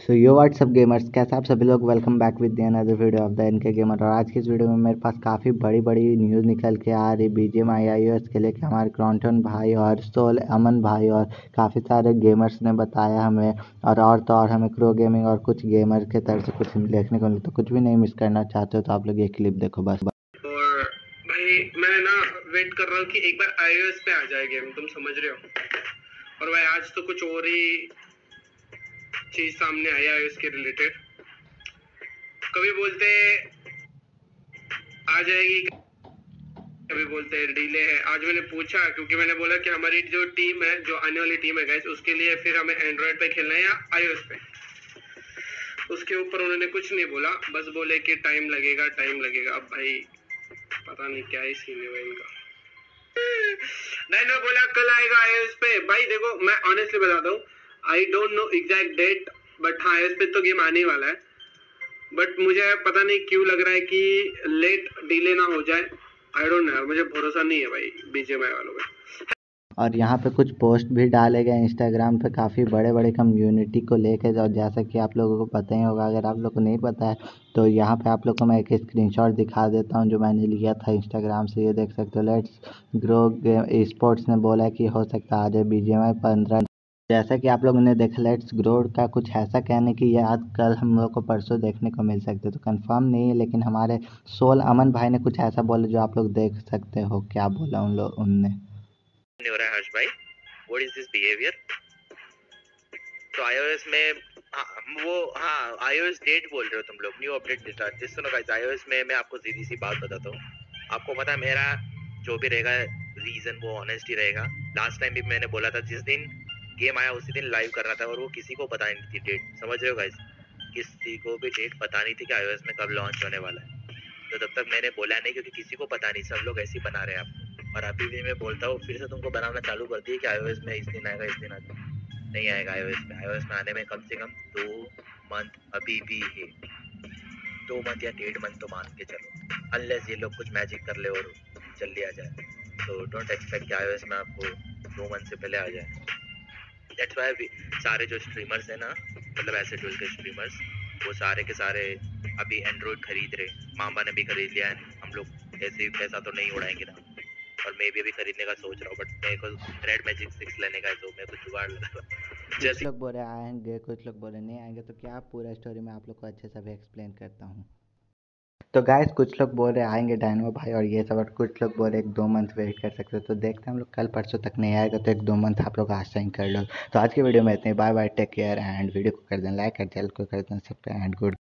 सो यो WhatsApp gamers, कैसे आप सभी लोग। Welcome back with another video of the NK gamer. और आज की इस वीडियो में मेरे पास काफ़ी बड़ी बड़ी न्यूज़ निकल के आ रही बीजीएमआई आईओएस के लिए कि हमारे क्रॉन्टन भाई और सोल अमन भाई और काफ़ी सारे गेमर्स ने बताया हमें, और तो और हमें क्रो गेमिंग और कुछ गेमर के तरफ से कुछ देखने को मिले। तो कुछ भी नहीं मिस करना चाहते हो तो आप लोग ये क्लिप देखो बस। और भाई मैं ना वेट कर रहा हूँ कि एक बार आईओएस पे आ जाए गेम, तुम समझ रहे हो। और भाई आज तो कुछ और ही चीज सामने आई आईओएस के रिलेटेड। कभी बोलते आ जाएगी, कभी बोलते डिले है। आज मैंने पूछा क्योंकि मैंने बोला कि हमारी जो टीम है, जो आने वाली टीम है गाइस, उसके लिए फिर हमें एंड्रॉइड पे खेलना है या आईओएस पे। उसके ऊपर उन्होंने कुछ नहीं बोला, बस बोले कि टाइम लगेगा टाइम लगेगा। अब भाई पता नहीं क्या ही सीन है भाई इनका। डायनो बोला कल आएगा आईओएस पे। भाई देखो, मैं ऑनेस्टली बताता हूँ, I don't know exact date, but हाँ आईओएस पे तो गेम आने वाला है। बट मुझे पता नहीं क्यों लग रहा है कि लेट डिले ना हो जाए। आई डोंट नो, मुझे भरोसा नहीं है भाई बीजीएमआई वालों पे। और यहाँ पे कुछ पोस्ट भी डाले गए इंस्टाग्राम पे काफ़ी बड़े बड़े कम्युनिटी को लेकर। और जैसा कि आप लोगों को पता ही होगा, अगर आप लोग को नहीं पता है तो यहाँ पे आप लोग को मैं एक स्क्रीनशॉट दिखा देता हूँ जो मैंने लिया था इंस्टाग्राम से। ये देख सकते हो, लेट्स ग्रो स्पोर्ट्स ने बोला कि हो सकता है आ जाए बीजीएमआई 15। जैसा कि आप लोगों ने देखा, लेट्स ग्रो का कुछ ऐसा कहने की ये आज कल हम लोग को परसों देखने को मिल सकते, तो कंफर्म नहीं है। लेकिन हमारे सोल अमन भाई ने कुछ ऐसा बोला जो आप लोग देख सकते हो। क्या बोला उनने। नहीं हो रहा है हर्ष भाई, व्हाट इज दिस बिहेवियर। तो आईओएस में आईओएस डेट बोल रहे हो तुम लोग, न्यू अपडेट डेटा। जिस सुनो गाइस, आईओएस में मैं आपको सीधी सी बात बताता हूँ। आपको पता है मेरा जो भी रहेगा रीजन वो ऑनेस्ट ही रहेगा। लास्ट टाइम भी मैंने बोला था, जिस दिन गेम आया उसी दिन लाइव कर रहा था, और वो किसी को पता नहीं थी डेट। समझ रहे हो गाइस, किसी को भी डेट पता नहीं थी कि आईओएस में कब लॉन्च होने वाला है। तो तब तक मैंने बोला नहीं, क्योंकि किसी को पता नहीं, सब लोग ऐसे ही बना रहे हैं आपको। और अभी भी मैं बोलता हूँ, फिर से तुमको बनाना चालू कर दिए कि आईओएस में इस दिन आएगा इस दिन आएगा। नहीं आएगा आईओएस में आने में कम से कम 2 मंथ अभी भी है। 2 मंथ या 1.5 मंथ तो मान के चलो, अनलेस ये लोग कुछ मैजिक कर ले और जल्दी आ जाए। तो डोंट एक्सपेक्ट कि आईओएस में आपको 2 मंथ से पहले आ जाए। दैट्स व्हाई सारे जो स्ट्रीमर्स है ना, मतलब ऐसे डुअल के स्ट्रीमर्स, वो सारे के सारे अभी एंड्रॉइड खरीद रहे। मामा ने भी खरीद लिया है। हम लोग ऐसे ही पैसा तो नहीं उड़ाएंगे ना। और मैं भी अभी खरीदने का सोच रहा हूँ, बट मेरे को रेड मैजिक 6 लेने का है, तो मेरे को जुगाड़ लगा। कुछ लोग बोले आएंगे, कुछ लोग बोले नहीं आएंगे। तो क्या पूरा स्टोरी मैं आप लोग को अच्छे से भी एक्सप्लेन करता हूँ। तो गाइस, कुछ लोग बोल रहे आएंगे डायनो भाई और ये सब, और कुछ लोग बोल रहे 1-2 मंथ वेट कर सकते हो। तो देखते हैं हम लोग, कल परसों तक नहीं आएगा तो 1-2 मंथ आप लोग आज साइन कर लो। तो आज की वीडियो में इतने, bye bye, take care and video को कर दें लाइक और चैनल को कर दें सब्सक्राइब एंड गुड।